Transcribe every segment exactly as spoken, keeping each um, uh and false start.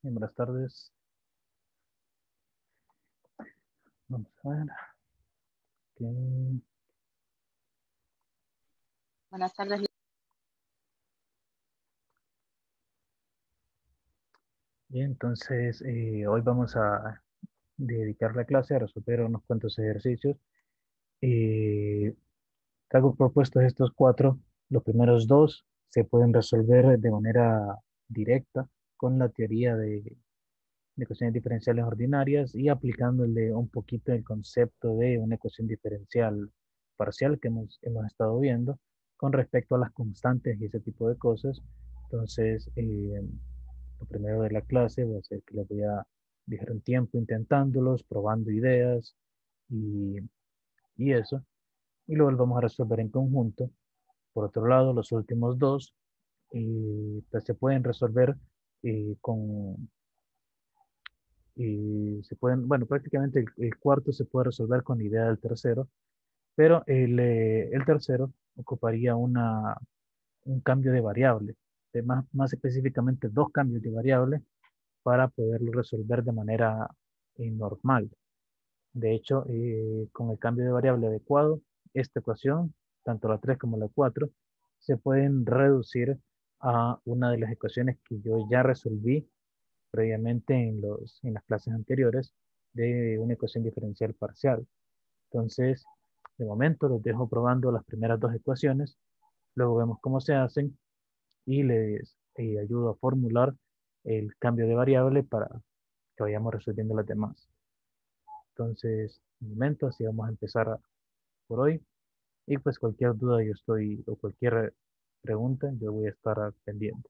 Bien, buenas tardes. Vamos a ver. Ok. Buenas tardes. Bien, entonces eh, hoy vamos a dedicar la clase a resolver unos cuantos ejercicios. Eh, Traigo propuestos estos cuatro. Los primeros dos se pueden resolver de manera directa con la teoría de, de ecuaciones diferenciales ordinarias y aplicándole un poquito el concepto de una ecuación diferencial parcial que hemos, hemos estado viendo con respecto a las constantes y ese tipo de cosas. Entonces, eh, lo primero de la clase va a ser que les voy a dejar un tiempo intentándolos, probando ideas y, y eso, y luego los vamos a resolver en conjunto. Por otro lado, los últimos dos eh, pues se pueden resolver eh, con, eh, se pueden, bueno, prácticamente el, el cuarto se puede resolver con la idea del tercero, pero el, eh, el tercero ocuparía una, un cambio de variable, de más, más específicamente dos cambios de variable para poderlo resolver de manera eh, normal. De hecho, eh, con el cambio de variable adecuado, esta ecuación, tanto la tres como la cuatro, se pueden reducir a una de las ecuaciones que yo ya resolví previamente en, los, en las clases anteriores de una ecuación diferencial parcial. Entonces, de momento los dejo probando las primeras dos ecuaciones, luego vemos cómo se hacen y les eh, ayudo a formular el cambio de variable para que vayamos resolviendo las demás. Entonces, de momento, así vamos a empezar a- por hoy. Y pues cualquier duda yo estoy, o cualquier pregunta, yo voy a estar pendiente.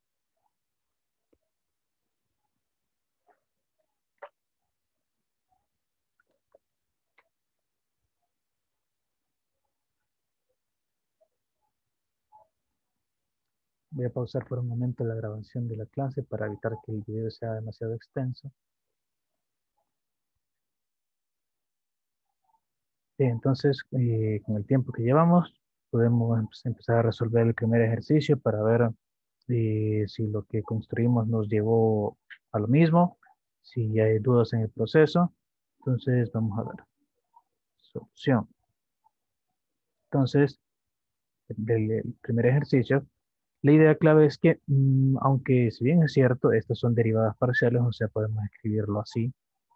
Voy a pausar por un momento la grabación de la clase para evitar que el video sea demasiado extenso. Bien, entonces, eh, con el tiempo que llevamos, podemos empe- empezar a resolver el primer ejercicio para ver eh, si lo que construimos nos llevó a lo mismo, si hay dudas en el proceso. Entonces, vamos a ver. Solución. Entonces, del, del primer ejercicio, la idea clave es que, mm, aunque si bien es cierto, estas son derivadas parciales, o sea, podemos escribirlo así,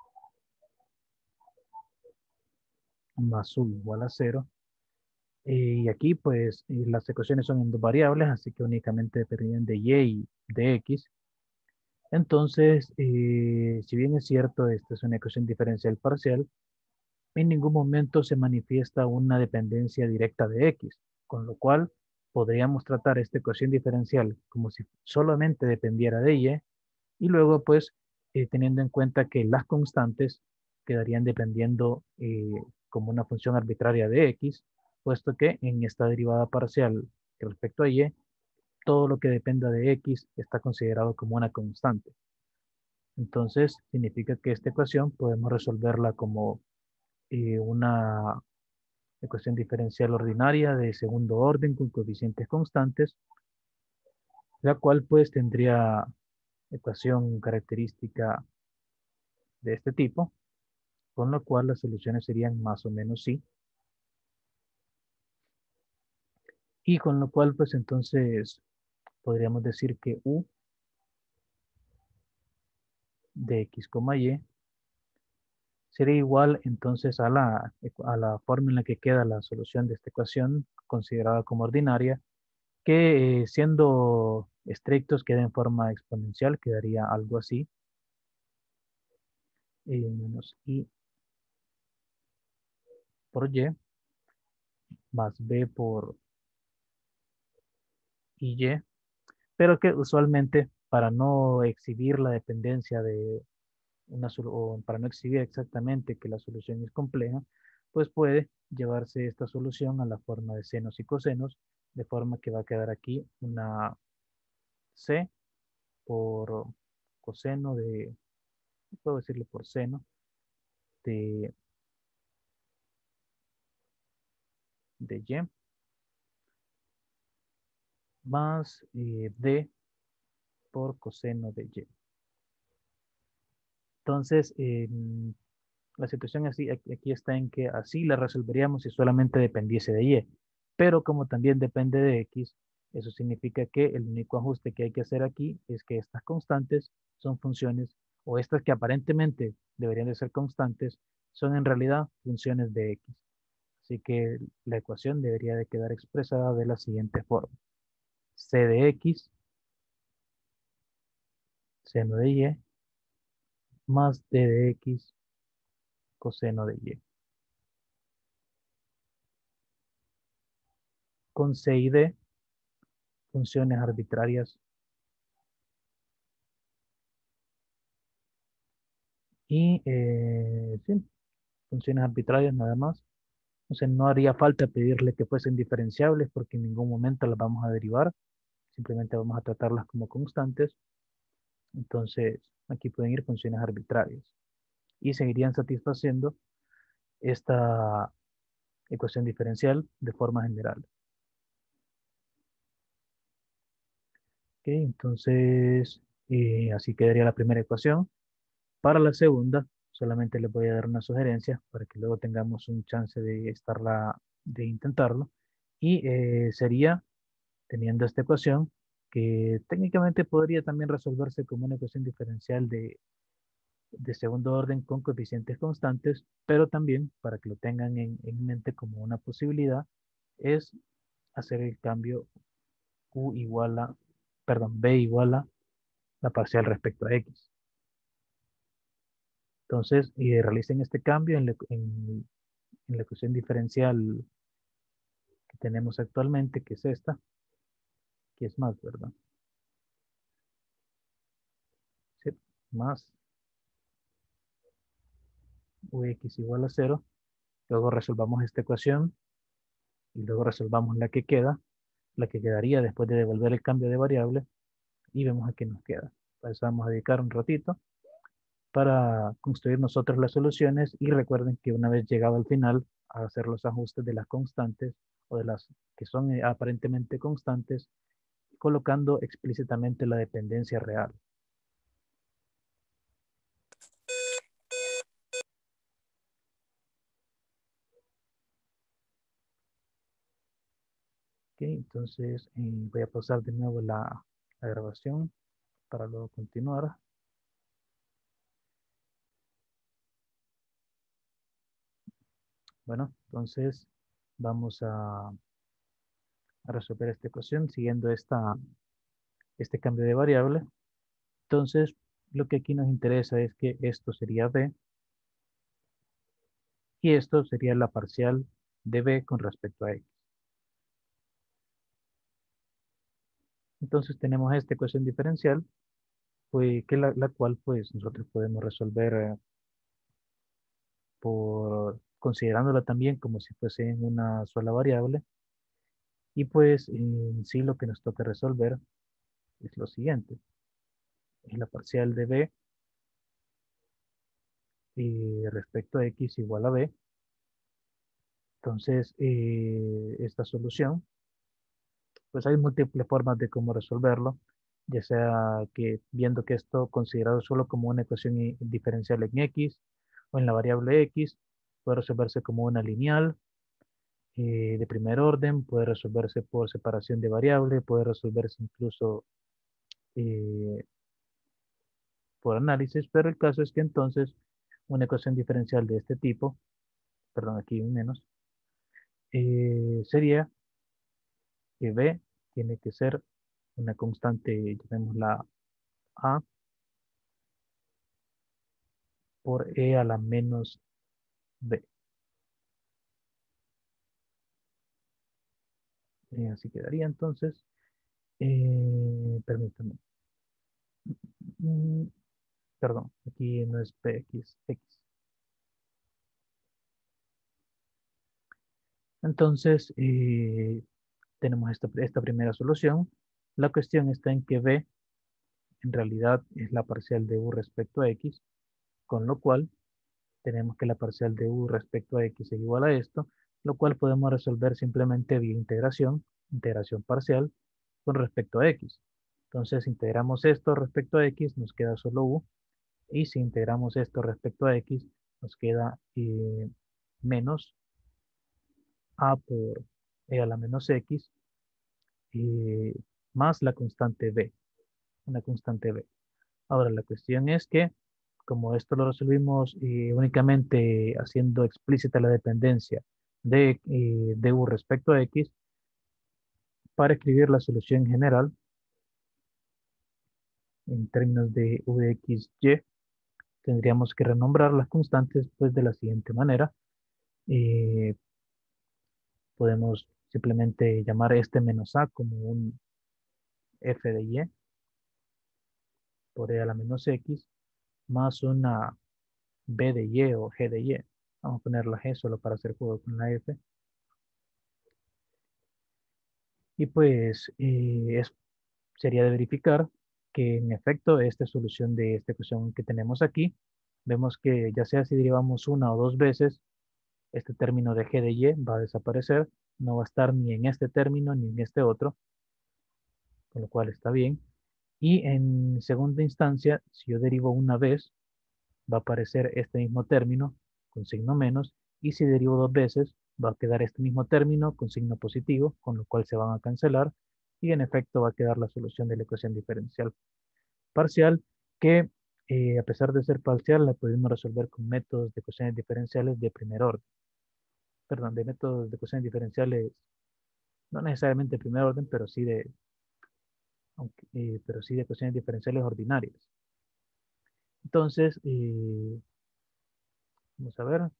más u igual a cero. Y aquí, pues, eh, las ecuaciones son en dos variables, así que únicamente dependen de y y de x. Entonces, eh, si bien es cierto, esta es una ecuación diferencial parcial, en ningún momento se manifiesta una dependencia directa de x, con lo cual podríamos tratar esta ecuación diferencial como si solamente dependiera de y, y luego, pues, eh, teniendo en cuenta que las constantes quedarían dependiendo eh, como una función arbitraria de x, puesto que en esta derivada parcial respecto a y, todo lo que dependa de x está considerado como una constante. Entonces, significa que esta ecuación podemos resolverla como eh, una ecuación diferencial ordinaria de segundo orden con coeficientes constantes, la cual pues tendría ecuación característica de este tipo, con lo cual las soluciones serían más o menos sí, y con lo cual pues entonces podríamos decir que u de x, y sería igual entonces a la, a la forma en la que queda la solución de esta ecuación considerada como ordinaria, que eh, siendo estrictos queda en forma exponencial, quedaría algo así, eh, menos i por y más b por y, pero que usualmente para no exhibir la dependencia de una o para no exhibir exactamente que la solución es compleja, pues puede llevarse esta solución a la forma de senos y cosenos, de forma que va a quedar aquí una c por coseno de, puedo decirle por seno de, de y más eh, d por coseno de y. Entonces, eh, la situación así, aquí aquí está en que así la resolveríamos si solamente dependiese de Y. Pero como también depende de X, eso significa que el único ajuste que hay que hacer aquí es que estas constantes son funciones, o estas que aparentemente deberían de ser constantes, son en realidad funciones de X. Así que la ecuación debería de quedar expresada de la siguiente forma. C de X, seno de Y, más D de X, coseno de Y. Con C y D, funciones arbitrarias y eh, sí, funciones arbitrarias nada más. O sea, no haría falta pedirle que fuesen diferenciables porque en ningún momento las vamos a derivar, simplemente vamos a tratarlas como constantes. Entonces, aquí pueden ir funciones arbitrarias y seguirían satisfaciendo esta ecuación diferencial de forma general. Ok, entonces, eh, así quedaría la primera ecuación. Para la segunda, solamente les voy a dar una sugerencia para que luego tengamos un chance de estarla, de intentarlo. Y eh, sería, teniendo esta ecuación, que técnicamente podría también resolverse como una ecuación diferencial de, de segundo orden con coeficientes constantes, pero también, para que lo tengan en, en mente como una posibilidad, es hacer el cambio Q igual a, perdón, B igual a la parcial respecto a X. Entonces, y realicen este cambio en la, en, en la ecuación diferencial que tenemos actualmente, que es esta, que es más, ¿verdad? Sí, más Ux igual a cero. Luego resolvamos esta ecuación y luego resolvamos la que queda, la que quedaría después de devolver el cambio de variable y vemos a qué nos queda. Para eso vamos a dedicar un ratito para construir nosotros las soluciones y recuerden que una vez llegado al final a hacer los ajustes de las constantes o de las que son eh, aparentemente constantes, colocando explícitamente la dependencia real. Ok, entonces eh, voy a pausar de nuevo la, la grabación para luego continuar. Bueno, entonces vamos a, a resolver esta ecuación siguiendo esta, este cambio de variable. Entonces, lo que aquí nos interesa es que esto sería b y esto sería la parcial de b con respecto a x. Entonces tenemos esta ecuación diferencial, pues, que la, la cual pues nosotros podemos resolver eh, por considerándola también como si fuese una sola variable. Y pues en sí lo que nos toca resolver es lo siguiente. Es la parcial de b y respecto a x igual a b. Entonces, eh, esta solución, pues hay múltiples formas de cómo resolverlo, ya sea que viendo que esto considerado solo como una ecuación i- diferencial en x o en la variable x, puede resolverse como una lineal eh, de primer orden, puede resolverse por separación de variable, puede resolverse incluso eh, por análisis, pero el caso es que entonces una ecuación diferencial de este tipo, perdón, aquí un menos, eh, sería que b tiene que ser una constante, llamémosla a, por e a la menos b. Eh, así quedaría entonces. Eh, permítame. Mm, perdón, aquí no es px, x. Entonces, eh, tenemos esta, esta primera solución. La cuestión está en que b en realidad es la parcial de u respecto a x, con lo cual tenemos que la parcial de u respecto a x es igual a esto, lo cual podemos resolver simplemente vía integración, integración parcial, con respecto a x. Entonces integramos esto respecto a x, nos queda solo u. Y si integramos esto respecto a x, nos queda eh, menos a por e a la menos x eh, más la constante b, una constante b. Ahora, la cuestión es que, como esto lo resolvimos eh, únicamente haciendo explícita la dependencia de, eh, de u respecto a x, para escribir la solución general en términos de u de x, y, tendríamos que renombrar las constantes pues de la siguiente manera. Eh, podemos simplemente llamar este menos a como un f de y por e a la menos x más una b de y o g de y. Vamos a poner la g solo para hacer juego con la f. Y pues eh, es, sería de verificar que en efecto esta solución de esta ecuación que tenemos aquí, vemos que ya sea si derivamos una o dos veces, este término de g de y va a desaparecer, no va a estar ni en este término ni en este otro, con lo cual está bien. Y en segunda instancia, si yo derivo una vez, va a aparecer este mismo término con signo menos, y si derivo dos veces, va a quedar este mismo término con signo positivo, con lo cual se van a cancelar, y en efecto va a quedar la solución de la ecuación diferencial parcial, que eh, a pesar de ser parcial, la podemos resolver con métodos de ecuaciones diferenciales de primer orden. Perdón, de métodos de ecuaciones diferenciales, no necesariamente de primer orden, pero sí de, aunque, eh, pero sí de ecuaciones diferenciales ordinarias. Entonces, eh, vamos a ver.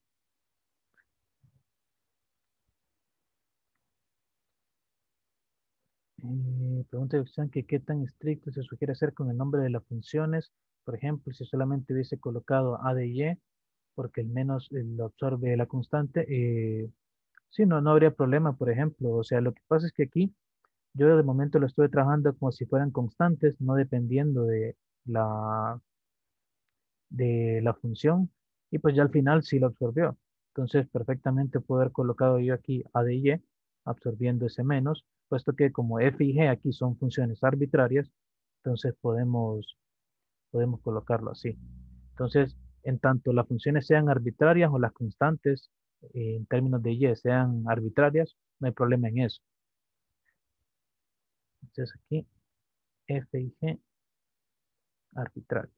Eh, pregunta de opción que qué tan estricto se sugiere hacer con el nombre de las funciones. Por ejemplo, si solamente hubiese colocado a de y, porque el menos eh, lo absorbe la constante, eh, sí, no, no habría problema, por ejemplo. O sea, lo que pasa es que aquí yo de momento lo estoy trabajando como si fueran constantes, no dependiendo de la, de la función, y pues ya al final sí lo absorbió. Entonces, perfectamente puedo haber colocado yo aquí a de y, absorbiendo ese menos, puesto que como f y g aquí son funciones arbitrarias, entonces podemos, podemos colocarlo así. Entonces, en tanto las funciones sean arbitrarias o las constantes eh, en términos de y sean arbitrarias, no hay problema en eso. Entonces aquí f y g arbitrarias.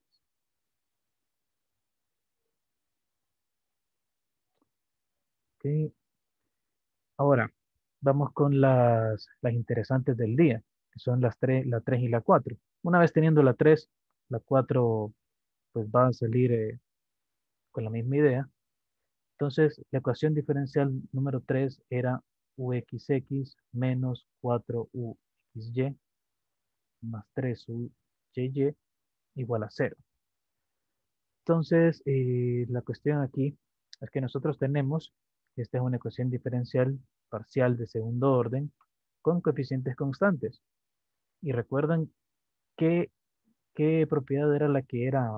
Ok. Ahora, vamos con las, las interesantes del día, que son las tres, la tres y la cuatro. Una vez teniendo la tres, la cuatro pues va a salir eh, con la misma idea. Entonces, la ecuación diferencial número tres era u equis equis menos cuatro u equis y más tres u y igual a cero. Entonces, eh, la cuestión aquí es que nosotros tenemos, esta es una ecuación diferencial parcial de segundo orden con coeficientes constantes. Y recuerdan qué, qué propiedad era la que era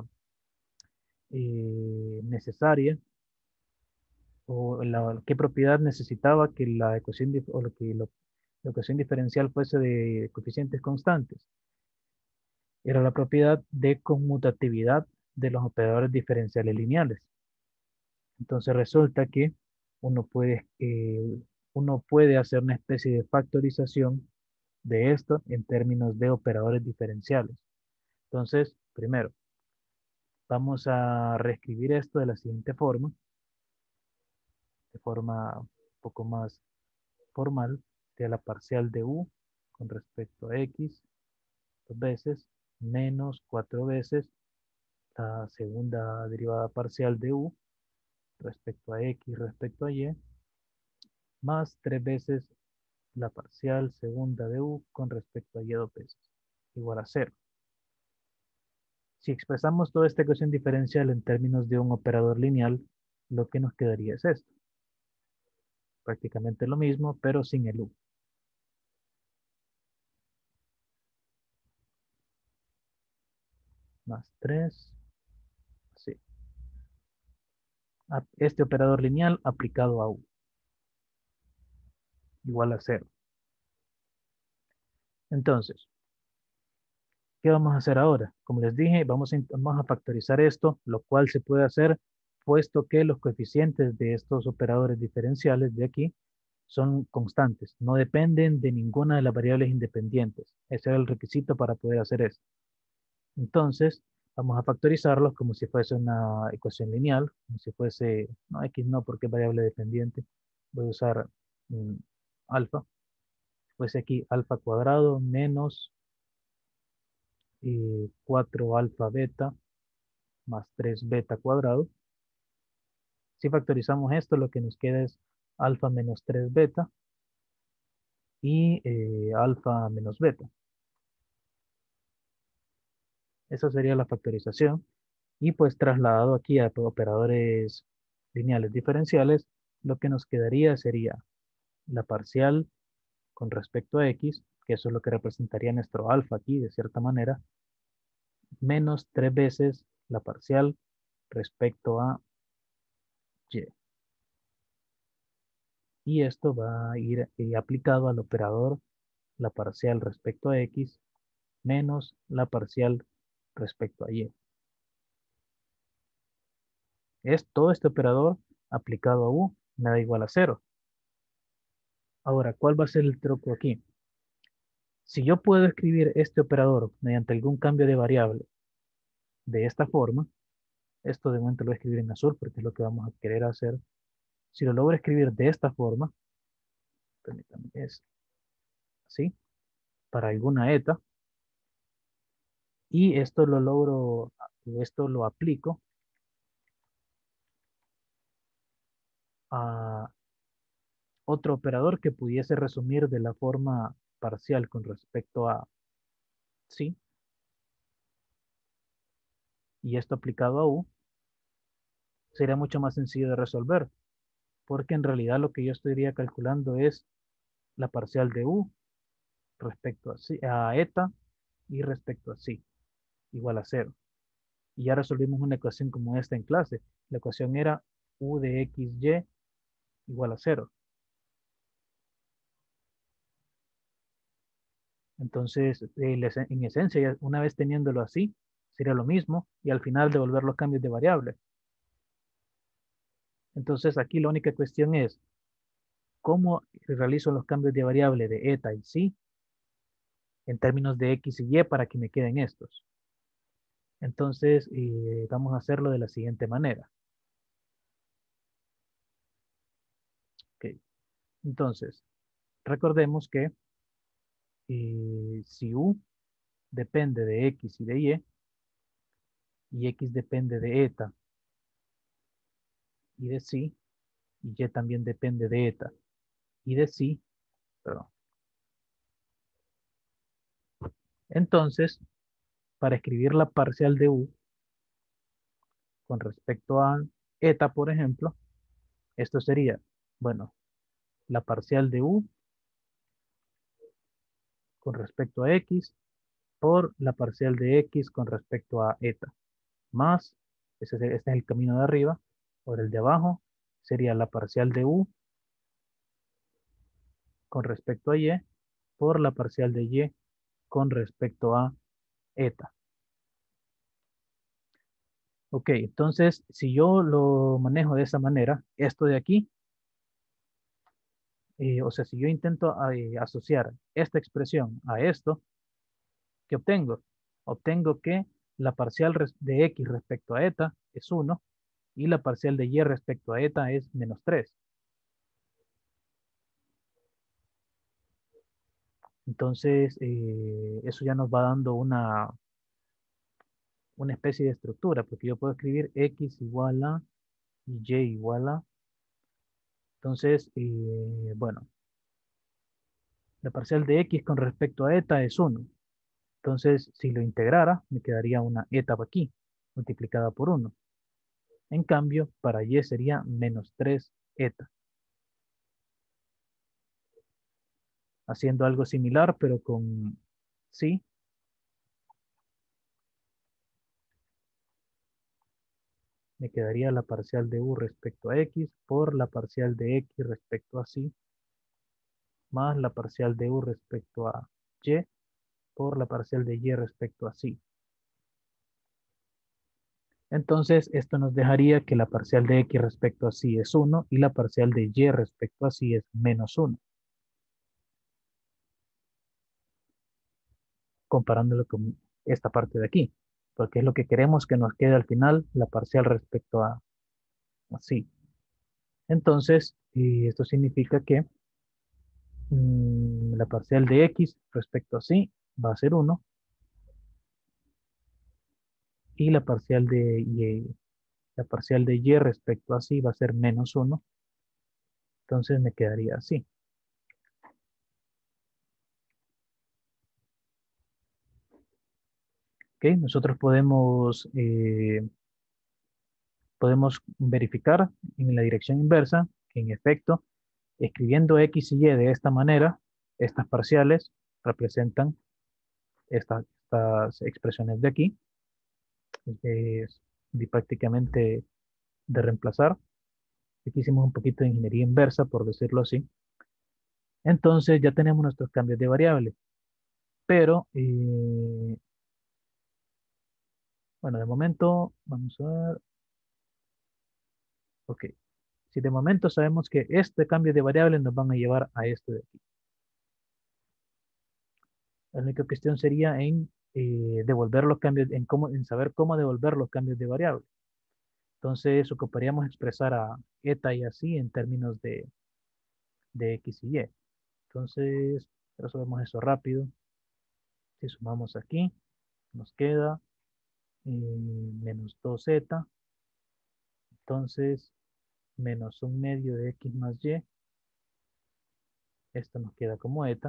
eh, necesaria o la, qué propiedad necesitaba que la ecuación, o lo que lo- la ecuación diferencial fuese de coeficientes constantes. Era la propiedad de conmutatividad de los operadores diferenciales lineales. Entonces resulta que uno puede, eh, uno puede hacer una especie de factorización de esto en términos de operadores diferenciales. Entonces, primero, vamos a reescribir esto de la siguiente forma, de forma un poco más formal, de la parcial de u con respecto a x, dos veces, menos cuatro veces la segunda derivada parcial de u respecto a x respecto a y, más tres veces la parcial segunda de u con respecto a y dos veces, igual a cero. Si expresamos toda esta ecuación diferencial en términos de un operador lineal, lo que nos quedaría es esto. Prácticamente lo mismo, pero sin el u. Más tres, sí. Este operador lineal aplicado a u, igual a cero. Entonces, ¿qué vamos a hacer ahora? Como les dije, vamos a, vamos a factorizar esto, lo cual se puede hacer puesto que los coeficientes de estos operadores diferenciales de aquí son constantes, no dependen de ninguna de las variables independientes. Ese era el requisito para poder hacer esto. Entonces, vamos a factorizarlos como si fuese una ecuación lineal, como si fuese, no, X no, porque es variable dependiente. Voy a usar mm, alfa. Fuese aquí alfa cuadrado menos eh, cuatro alfa beta más tres beta cuadrado. Si factorizamos esto, lo que nos queda es alfa menos tres beta y eh, alfa menos beta. Esa sería la factorización. Y pues trasladado aquí a operadores lineales diferenciales, lo que nos quedaría sería la parcial con respecto a x, que eso es lo que representaría nuestro alfa aquí de cierta manera, menos tres veces la parcial respecto a y. Y esto va a ir eh, aplicado al operador la parcial respecto a x menos la parcial respecto a y. Es todo este operador aplicado a u me da igual a cero. Ahora, ¿cuál va a ser el truco aquí? Si yo puedo escribir este operador mediante algún cambio de variable de esta forma, esto de momento lo voy a escribir en azul porque es lo que vamos a querer hacer. Si lo logro escribir de esta forma, permítanme, es así, para alguna eta, y esto lo logro, esto lo aplico a otro operador que pudiese resumir de la forma parcial con respecto a sí, y esto aplicado a u, sería mucho más sencillo de resolver, porque en realidad lo que yo estaría calculando es la parcial de u respecto a, sí, a eta y respecto a sí, igual a cero. Y ya resolvimos una ecuación como esta en clase. La ecuación era u de xy igual a cero. Entonces, eh, en esencia, una vez teniéndolo así, sería lo mismo y al final devolver los cambios de variable. Entonces, aquí la única cuestión es, ¿cómo realizo los cambios de variable de eta y sí en términos de x y y para que me queden estos? Entonces, eh, vamos a hacerlo de la siguiente manera. Okay. Entonces, recordemos que eh, si u depende de x y de y, y x depende de eta y de sí, y y también depende de eta y de sí, perdón. Entonces, para escribir la parcial de u con respecto a eta, por ejemplo, esto sería, bueno, la parcial de u con respecto a x por la parcial de x con respecto a eta, más, ese, este es el camino de arriba, por el de abajo, sería la parcial de u con respecto a y por la parcial de y con respecto a eta. Ok, entonces, si yo lo manejo de esa manera, esto de aquí, eh, o sea, si yo intento eh, asociar esta expresión a esto, ¿qué obtengo? Obtengo que la parcial de x respecto a eta es uno y la parcial de y respecto a eta es menos tres. Entonces, eh, eso ya nos va dando una, una especie de estructura, porque yo puedo escribir x igual a y y igual a. Entonces, eh, bueno, la parcial de x con respecto a eta es uno. Entonces, si lo integrara, me quedaría una eta aquí, multiplicada por uno. En cambio, para y sería menos tres eta. Haciendo algo similar, pero con sí. Me quedaría la parcial de u respecto a x por la parcial de x respecto a sí, más la parcial de u respecto a y, por la parcial de y respecto a sí. Entonces, esto nos dejaría que la parcial de x respecto a sí es uno y la parcial de y respecto a sí es menos uno. Comparándolo con esta parte de aquí, porque es lo que queremos que nos quede al final, la parcial respecto a, a sí. Entonces, y esto significa que mmm, la parcial de x respecto a sí va a ser uno y la parcial de y, la parcial de y respecto a sí va a ser menos uno. Entonces me quedaría así. ¿Ok? Nosotros podemos, eh, podemos verificar en la dirección inversa que en efecto, escribiendo x y y de esta manera, estas parciales representan esta- estas expresiones de aquí. Es de prácticamente de reemplazar. Aquí hicimos un poquito de ingeniería inversa, por decirlo así. Entonces ya tenemos nuestros cambios de variable. Pero, eh, bueno, de momento, vamos a ver. Ok. Si de momento sabemos que este cambio de variable nos van a llevar a esto de aquí. La única cuestión sería en eh, devolver los cambios, en, cómo, en saber cómo devolver los cambios de variable. Entonces ocuparíamos expresar a eta y así en términos de, de x y y. Entonces, resolvemos eso rápido. Si sumamos aquí, nos queda eh, menos dos zeta. Entonces, menos un medio de x más y. Esto nos queda como eta.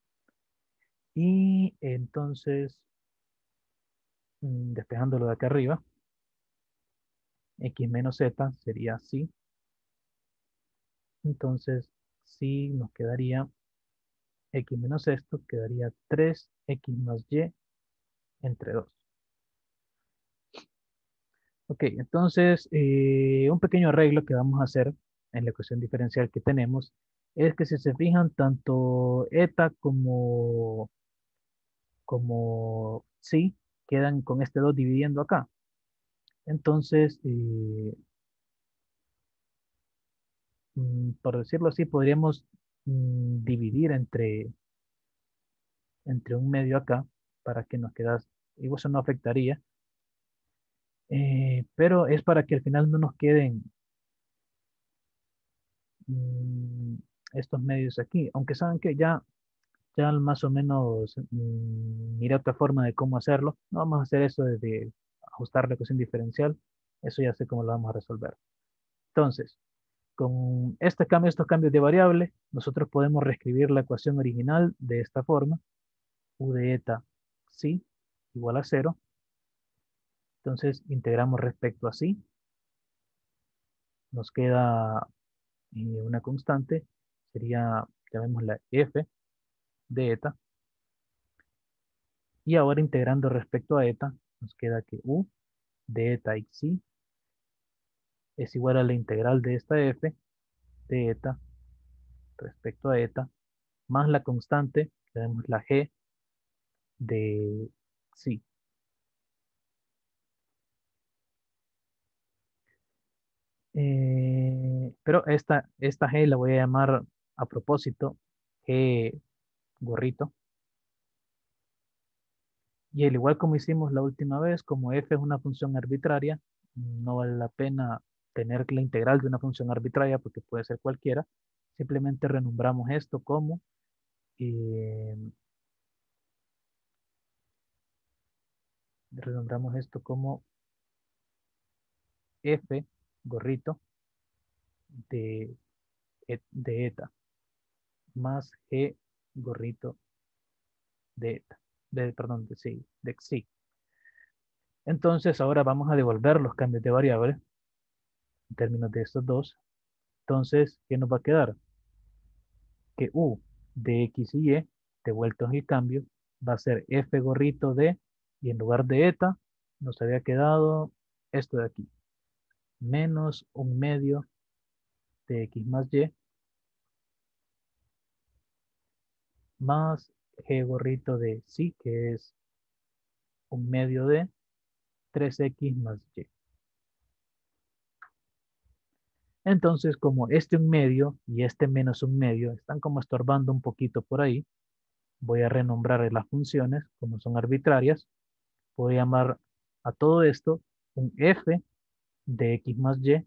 Y entonces, mm, despejándolo de acá arriba, x menos z sería así. Entonces, si nos quedaría x menos esto, quedaría tres x más y entre dos. Ok, entonces eh, un pequeño arreglo que vamos a hacer en la ecuación diferencial que tenemos es que si se fijan tanto eta como, como sí quedan con este dos dividiendo acá. Entonces, eh, mm, por decirlo así, podríamos mm, dividir entre, entre un medio acá para que nos quedase, y eso no afectaría, eh, pero es para que al final no nos queden mm, estos medios aquí, aunque saben que ya, ya más o menos mm, mira otra forma de cómo hacerlo. No vamos a hacer eso desde ajustar la ecuación diferencial, eso ya sé cómo lo vamos a resolver. Entonces, con este cambio, estos cambios de variable, nosotros podemos reescribir la ecuación original de esta forma, u de eta sí igual a cero. Entonces, integramos respecto a sí, nos queda eh, una constante, sería, llamémosla f de eta. Y ahora integrando respecto a eta, nos queda que u de eta xi es igual a la integral de esta f de eta respecto a eta, más la constante, tenemos la g de xi. Eh, pero esta, esta g la voy a llamar a propósito g gorrito. Y al igual como hicimos la última vez, como f es una función arbitraria, no vale la pena tener la integral de una función arbitraria porque puede ser cualquiera. Simplemente renombramos esto como, eh, renombramos esto como f gorrito de, et- de eta más g gorrito de eta, de, perdón, de sí, de xi. Entonces ahora vamos a devolver los cambios de variables en términos de estos dos. Entonces, ¿qué nos va a quedar? Que u de x y y, devueltos el cambio, va a ser f gorrito de, y en lugar de eta, nos había quedado esto de aquí, menos un medio de x más y, más G gorrito de sí, que es un medio de tres equis más Y. Entonces, como este un medio y este menos un medio están como estorbando un poquito por ahí, voy a renombrar las funciones, como son arbitrarias. Voy a llamar a todo esto un f de x más y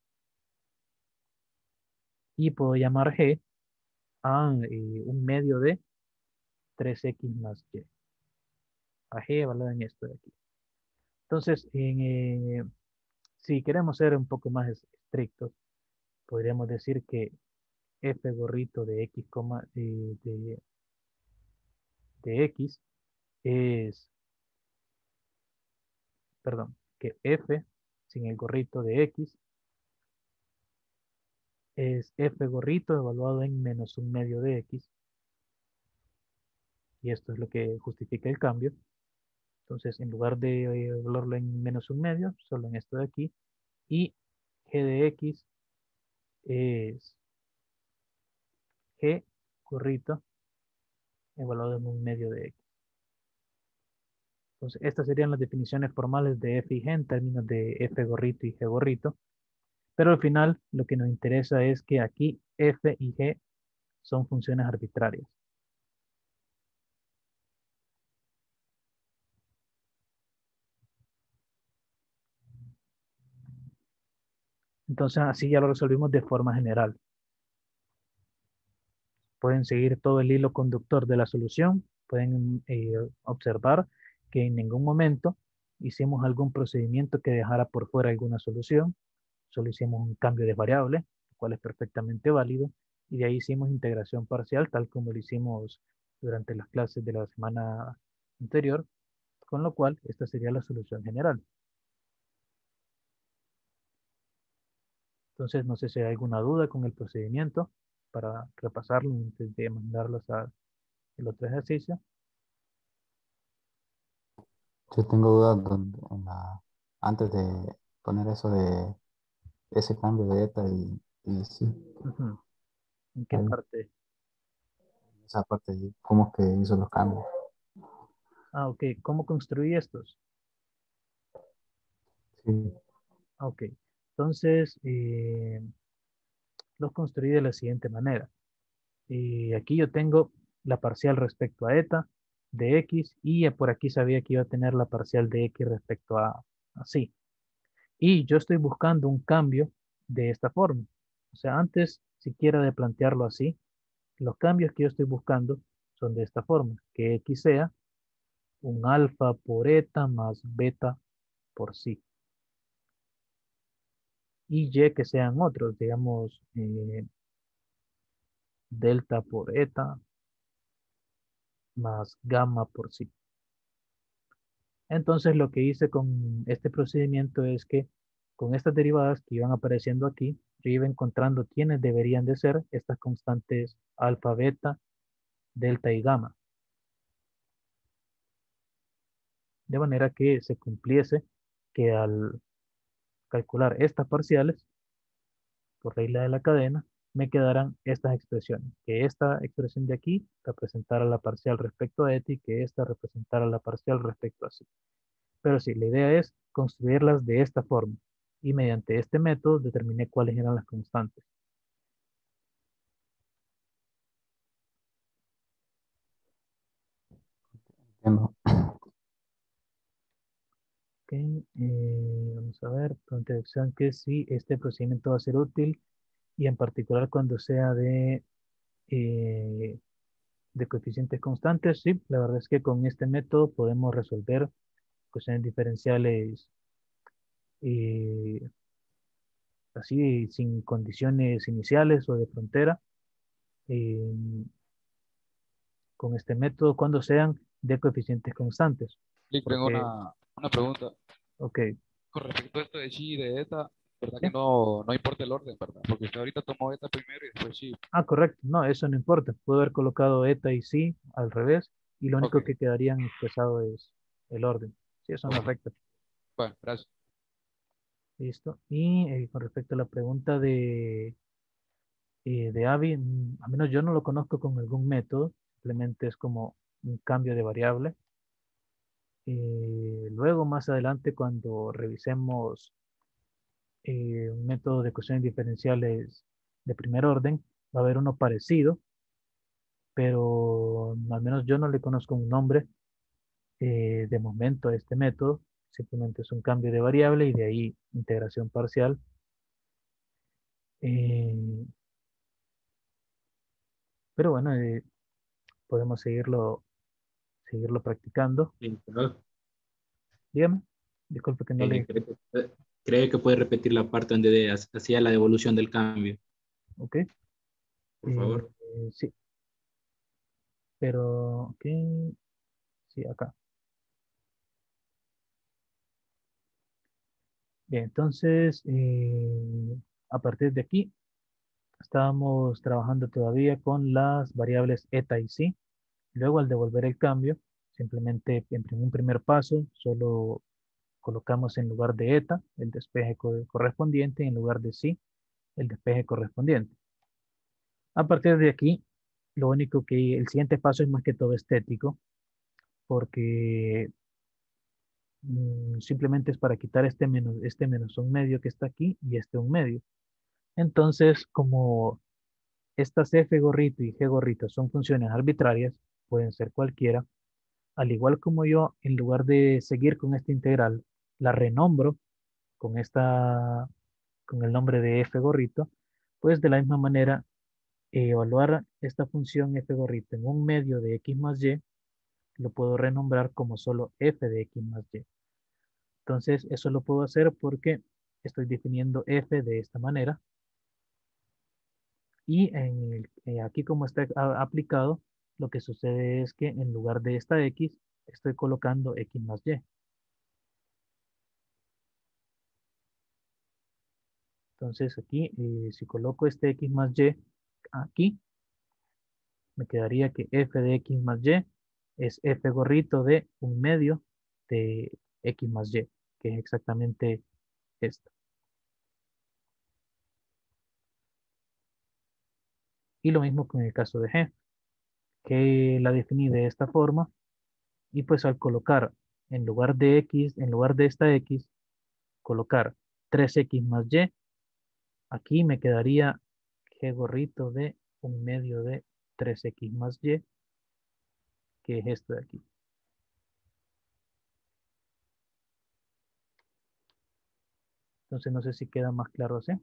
y puedo llamar g a eh, un medio de tres equis más y. A g evaluado en esto de aquí. Entonces, en, eh, si queremos ser un poco más estrictos, podríamos decir que f gorrito de x, eh, de, de x es, perdón, que f sin el gorrito de x es f gorrito evaluado en menos un medio de x, y esto es lo que justifica el cambio. Entonces, en lugar de eh, evaluarlo en menos un medio, solo en esto de aquí, y g de x es g gorrito evaluado en un medio de x. Entonces, estas serían las definiciones formales de f y g en términos de f gorrito y g gorrito. Pero al final, lo que nos interesa es que aquí f y g son funciones arbitrarias. Entonces, así ya lo resolvimos de forma general. Pueden seguir todo el hilo conductor de la solución. Pueden eh, observar que en ningún momento hicimos algún procedimiento que dejara por fuera alguna solución. Solo hicimos un cambio de variable, lo cual es perfectamente válido. Y de ahí hicimos integración parcial, tal como lo hicimos durante las clases de la semana anterior, con lo cual esta sería la solución general. Entonces, no sé si hay alguna duda con el procedimiento para repasarlo antes de mandarlos al otro ejercicio. Yo tengo dudas donde- en la- antes de poner eso de ese cambio de ETA y, y sí, Ujú. ¿En qué ahí, parte? esa parte, de cómo es que hizo los cambios. Ah, ok. ¿Cómo construí estos? Sí, Ah, ok. Entonces, eh, los construí de la siguiente manera. Y aquí yo tengo la parcial respecto a eta de x y por aquí sabía que iba a tener la parcial de x respecto a así. Y yo estoy buscando un cambio de esta forma. O sea, antes siquiera de plantearlo así, los cambios que yo estoy buscando son de esta forma, que x sea un alfa por eta más beta por sí. Y y que sean otros, digamos, eh, delta por eta más gamma por sí. Entonces lo que hice con este procedimiento es que con estas derivadas que iban apareciendo aquí, yo iba encontrando quiénes deberían de ser estas constantes alfa, beta, delta y gamma. De manera que se cumpliese que al calcular estas parciales, por regla de la cadena, me quedaran estas expresiones. Que esta expresión de aquí representara la parcial respecto a eta y que esta representara la parcial respecto a sí. Pero sí, la idea es construirlas de esta forma. Y mediante este método determiné cuáles eran las constantes. entiendo. Ok, eh, vamos a ver, con introducción que sí, este procedimiento va a ser útil y en particular cuando sea de, eh, de coeficientes constantes, sí, la verdad es que con este método podemos resolver ecuaciones diferenciales eh, así sin condiciones iniciales o de frontera eh, con este método cuando sean de coeficientes constantes. Lick, tengo Porque, una, una pregunta. ok, Con respecto a esto de chi y de eta, ¿verdad sí. que no, no importa el orden, verdad? Porque usted ahorita tomó eta primero y después chi. Ah, correcto. No, eso no importa. Puedo haber colocado eta y sí al revés y lo Ok, único que quedarían expresado es el orden. Sí, eso no ok. afecta. Bueno, gracias. Listo. Y eh, con respecto a la pregunta de, eh, de Avi, mm, a menos yo no lo conozco con algún método. Simplemente es como un cambio de variable. Eh, luego, más adelante, cuando revisemos eh, un método de ecuaciones diferenciales de primer orden, va a haber uno parecido, pero al menos yo no le conozco un nombre eh, de momento a este método. Simplemente es un cambio de variable y de ahí integración parcial. Eh, pero bueno, eh, podemos seguirlo, seguirlo practicando. Sí, claro. Dígame, disculpe que no Eh, le... ¿cree que, cree que puede repetir la parte donde de- hacía la devolución del cambio, Ok. por Eh, favor? sí, pero... Ok, sí, acá. Bien, entonces, eh, a partir de aquí, estábamos trabajando todavía con las variables eta y psi. Luego, al devolver el cambio, simplemente en un primer paso, solo colocamos en lugar de eta el despeje co- correspondiente y en lugar de psi el despeje correspondiente. A partir de aquí, lo único que el siguiente paso es más que todo estético, porque mm, simplemente es para quitar este menos, este menos un medio que está aquí y este un medio. Entonces, como estas f gorrito y g gorrito son funciones arbitrarias, pueden ser cualquiera, al igual como yo, en lugar de seguir con esta integral, la renombro con esta, con el nombre de f gorrito, pues de la misma manera, eh, evaluar esta función f gorrito en un medio de x más y, lo puedo renombrar como solo f de x más y. Entonces, eso lo puedo hacer porque estoy definiendo f de esta manera. Y en el- eh, aquí como está a- aplicado, lo que sucede es que en lugar de esta x, estoy colocando x más y. Entonces aquí, eh, si coloco este x más y aquí, me quedaría que f de x más y es f gorrito de un medio de x más y, que es exactamente esto. Y lo mismo con el caso de g, que la definí de esta forma, y pues al colocar en lugar de x, en lugar de esta x, colocar tres x más y, aquí me quedaría g gorrito de un medio de tres x más y, que es esto de aquí. Entonces no sé si queda más claro así.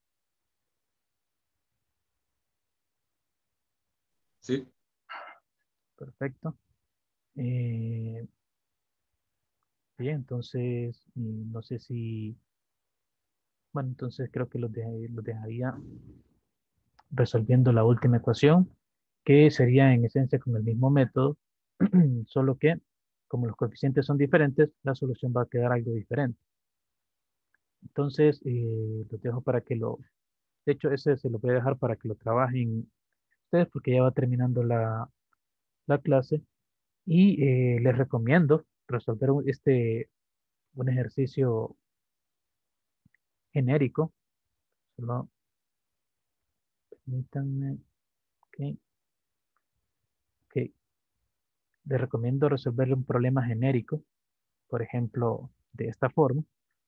Sí. Perfecto. Eh, bien, entonces mm, no sé si, bueno, entonces creo que los, de- los dejaría resolviendo la última ecuación, que sería en esencia con el mismo método, solo que como los coeficientes son diferentes, la solución va a quedar algo diferente. Entonces, eh, los dejo para que lo, de hecho, ese se lo voy a dejar para que lo trabajen ustedes porque ya va terminando la, la clase y eh, les recomiendo resolver un- este, un ejercicio genérico. Solo permítanme, ok, ok. Les recomiendo resolver un problema genérico, por ejemplo, de esta forma.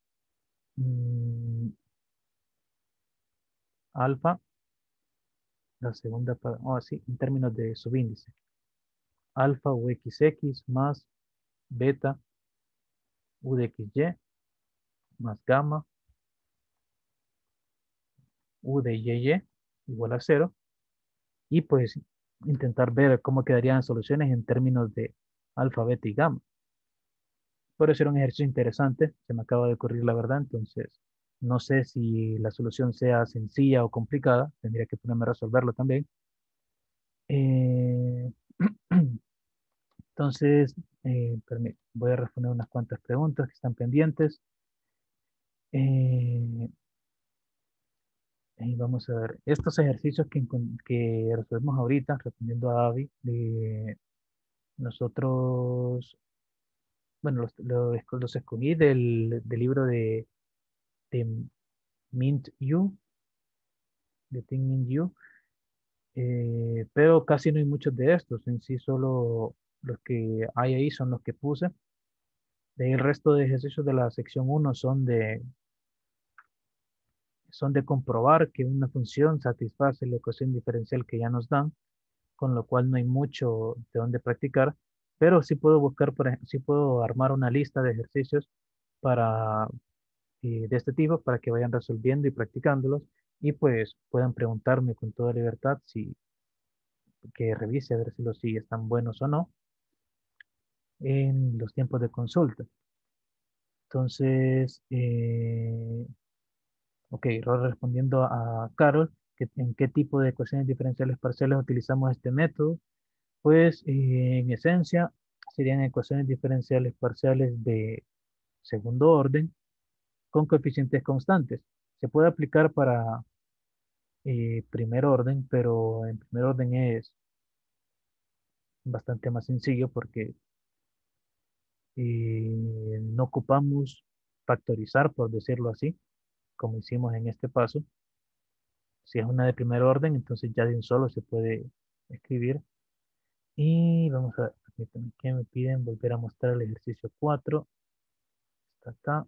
Mm, alfa, la segunda, pa- oh, sí, en términos de subíndice. Alfa u xx más beta u de xy más gamma u de yy igual a cero. Y pues intentar ver cómo quedarían soluciones en términos de alfa, beta y gamma. Puede ser un ejercicio interesante, se me acaba de ocurrir la verdad, entonces no sé si la solución sea sencilla o complicada, tendría que ponerme a resolverlo también. Eh, entonces, eh, permí- voy a responder unas cuantas preguntas que están pendientes. Eh, y vamos a ver, estos ejercicios que, encon- que resolvemos ahorita, respondiendo a Avi, de nosotros, bueno, los, los, esco- los escogí del, del libro de, de Mint You, de Think Mint You, eh, pero casi no hay muchos de estos, en sí solo los que hay ahí son los que puse. De ahí el resto de ejercicios de la sección uno son de, son de comprobar que una función satisface la ecuación diferencial que ya nos dan, con lo cual no hay mucho de dónde practicar, pero sí puedo buscar, por ejemplo, sí puedo armar una lista de ejercicios para, eh, de este tipo para que vayan resolviendo y practicándolos y pues puedan preguntarme con toda libertad si que revise a ver si los sí están buenos o no en los tiempos de consulta. Entonces, eh, ok, ahora respondiendo a Carol, que, ¿en qué tipo de ecuaciones diferenciales parciales utilizamos este método? Pues eh, en esencia serían ecuaciones diferenciales parciales de segundo orden con coeficientes constantes. Se puede aplicar para eh, primer orden, pero en primer orden es bastante más sencillo porque eh, no ocupamos factorizar, por decirlo así, como hicimos en este paso. Si es una de primer orden, entonces ya de un solo se puede escribir. Y vamos a ver, permítanme que me piden volver a mostrar el ejercicio cuatro. Está acá,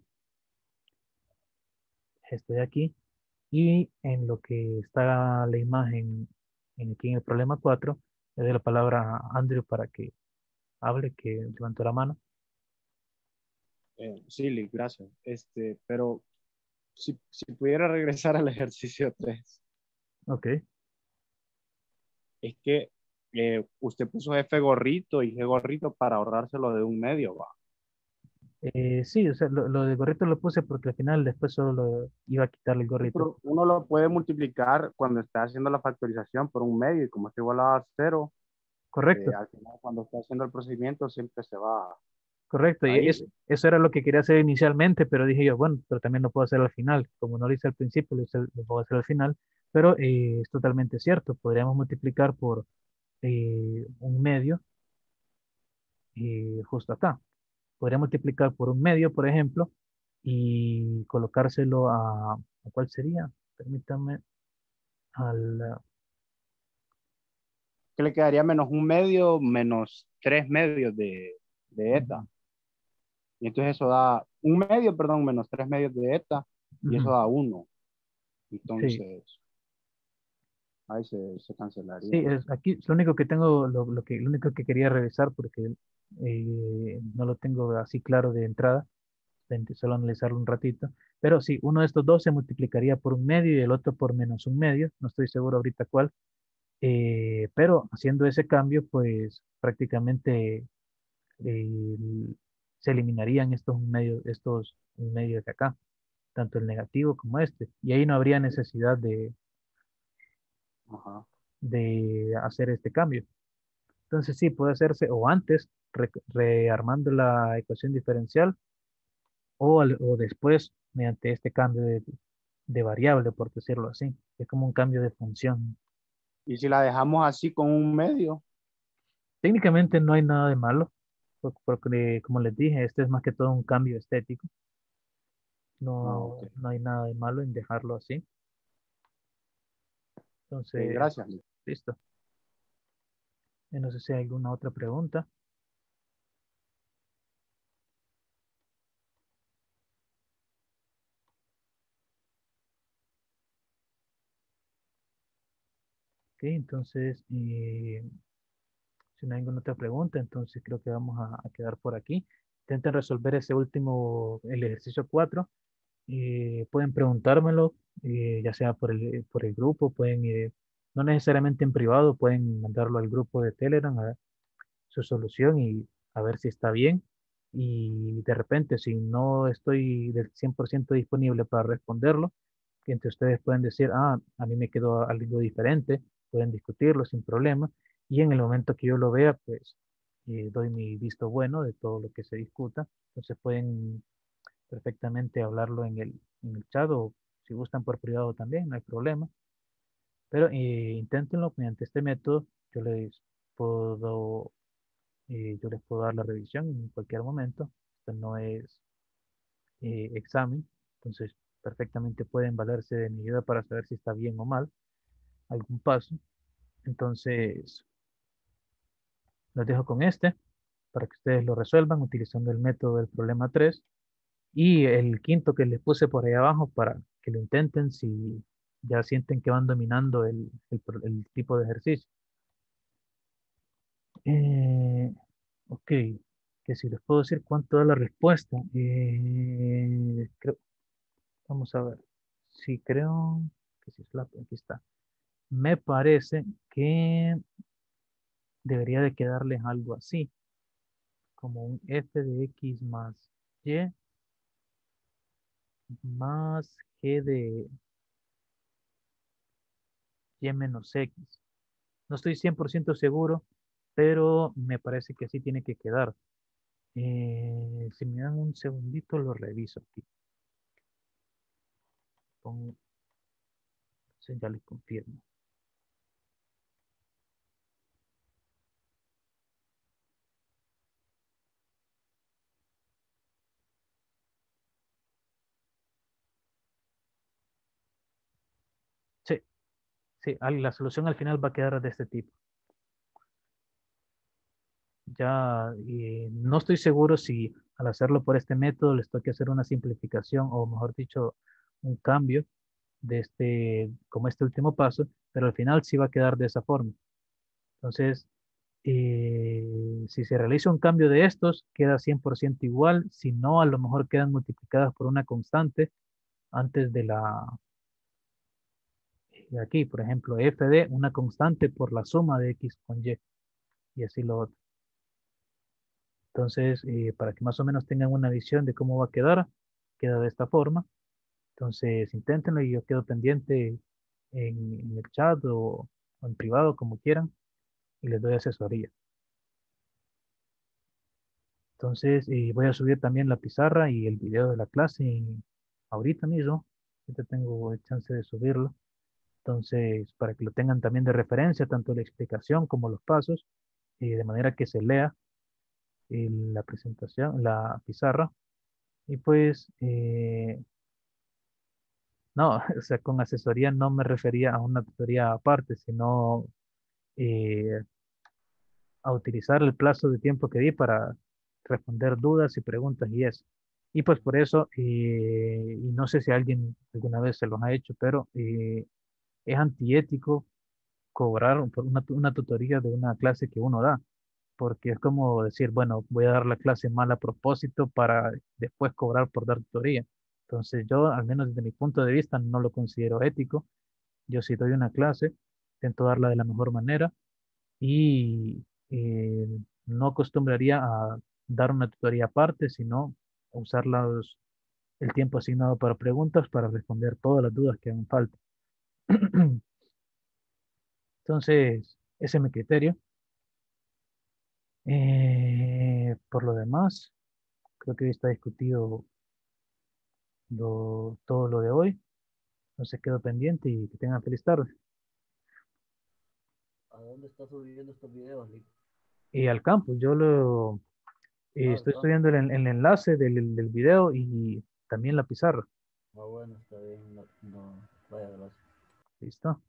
este de aquí. Y en lo que está la imagen en, aquí en el problema cuatro, le doy la palabra a Andrew para que hable, que levantó la mano. Eh, sí, Lick, gracias. Este, pero si, si pudiera regresar al ejercicio tres, Ok. es que eh, usted puso F gorrito y G gorrito para ahorrárselo de un medio, va. Eh, sí, o sea, lo, lo de gorrito lo puse porque al final después solo lo iba a quitar el Sí, gorrito. pero uno lo puede multiplicar cuando está haciendo la factorización por un medio y como está igual a cero, eh, Correcto, al final cuando está haciendo el procedimiento siempre se va correcto. Y a es, ir. eso era lo que quería hacer inicialmente, pero dije yo, bueno, pero también lo puedo hacer al final. Como no lo hice al principio, lo, hice- lo puedo hacer al final. Pero eh, es totalmente cierto. Podríamos multiplicar por eh, un medio eh, justo acá. Podría multiplicar por un medio, por ejemplo, y colocárselo a, ¿a cuál sería? Permítame, al, Que le quedaría menos un medio menos tres medios de, de eta. ujú, Y entonces eso da un medio, perdón, menos tres medios de eta y eso ujú, da uno. sí, Entonces ahí se, se cancelaría. sí, es, aquí lo único que tengo, lo, lo que, lo único que quería revisar porque eh, no lo tengo así claro de entrada, de solo analizarlo un ratito, pero sí, uno de estos dos se multiplicaría por un medio y el otro por menos un medio, no estoy seguro ahorita cuál, eh, pero haciendo ese cambio, pues prácticamente eh, se eliminarían estos medios, estos medios de acá, tanto el negativo como este, y ahí no habría necesidad de, Ajá. de hacer este cambio. Entonces sí, puede hacerse o antes, re- rearmando la ecuación diferencial, o, al- o después, mediante este cambio de, de variable, por decirlo así. Es como un cambio de función. Y si la dejamos así con un medio, Técnicamente no hay nada de malo, por- porque como les dije, este es más que todo un cambio estético. ah, ok. No, no hay nada de malo en dejarlo así. Ok, Entonces, gracias. listo. Eh, No sé si hay alguna otra pregunta. Ok, entonces, eh, si no hay ninguna otra pregunta, entonces creo que vamos a, a quedar por aquí. Intenten resolver ese último, el ejercicio cuatro. Eh, pueden preguntármelo, eh, ya sea por el, por el grupo, pueden, eh, no necesariamente en privado, pueden mandarlo al grupo de Telegram a su solución y a ver si está bien. Y de repente, si no estoy del cien por ciento disponible para responderlo, que entre ustedes pueden decir, ah, a mí me quedó algo diferente, pueden discutirlo sin problema. Y en el momento que yo lo vea, pues eh, doy mi visto bueno de todo lo que se discuta. Entonces pueden perfectamente hablarlo en el, en el chat o si gustan por privado también, no hay problema. Pero eh, inténtenlo mediante este método. Yo les puedo, eh, yo les puedo dar la revisión en cualquier momento. Esto no es eh, examen, entonces perfectamente pueden valerse de mi ayuda para saber si está bien o mal algún paso. Entonces, los dejo con este. para que ustedes lo resuelvan utilizando el método del problema tres. Y el quinto que les puse por ahí abajo para que lo intenten si ya sienten que van dominando el, el pro- el tipo de ejercicio. Eh, ok, que si les puedo decir cuánto da la respuesta. Eh, creo, vamos a ver. Sí, creo que si es la, aquí está. Me parece que debería de quedarles algo así, como un f de x más y más g de y menos x. No estoy cien por ciento seguro, pero me parece que así tiene que quedar. Eh, si me dan un segundito, lo reviso aquí. Pongo, sí, ya les confirmo. Sí, sí, al- la solución al final va a quedar de este tipo. Ya eh, no estoy seguro si al hacerlo por este método les toque hacer una simplificación o mejor dicho, un cambio de este, como este último paso, pero al final sí va a quedar de esa forma. Entonces, eh, si se realiza un cambio de estos, queda cien por ciento igual, si no, a lo mejor quedan multiplicadas por una constante antes de la, de aquí, por ejemplo, f de una constante por la suma de x con y, y así lo otro. Entonces, eh, para que más o menos tengan una visión de cómo va a quedar, queda de esta forma. Entonces, inténtenlo y yo quedo pendiente en, en el chat o, o en privado, como quieran, y les doy asesoría. Entonces, eh, voy a subir también la pizarra y el video de la clase ahorita mismo. Ahorita tengo el chance de subirlo. Entonces, para que lo tengan también de referencia, tanto la explicación como los pasos, eh, de manera que se lea eh, la presentación, la pizarra. Y pues, eh, no, o sea, con asesoría no me refería a una tutoría aparte, sino eh, a utilizar el plazo de tiempo que di para responder dudas y preguntas y eso. Y pues por eso, eh, y no sé si alguien alguna vez se los ha hecho, pero eh, es antiético cobrar por una, tu- una tutoría de una clase que uno da, porque es como decir, bueno, voy a dar la clase mal a propósito para después cobrar por dar tutoría. Entonces yo, al menos desde mi punto de vista, no lo considero ético. Yo si doy una clase, intento darla de la mejor manera y eh, no acostumbraría a dar una tutoría aparte, sino a usar los- el tiempo asignado para preguntas para responder todas las dudas que hagan falta. Entonces, ese es mi criterio. Eh, por lo demás, creo que hoy está discutido lo- todo lo de hoy. Entonces quedo pendiente y que tengan feliz tarde. ¿A dónde está subiendo estos videos, Lick? Y al campus, yo lo eh, Ah, al estoy campo. subiendo el, en- el enlace del, del video y también la pizarra. Ah, bueno, está bien. No, no, vaya, gracias. ¿Listo?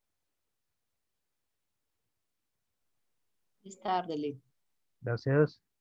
Feliz tarde, Lick. Gracias.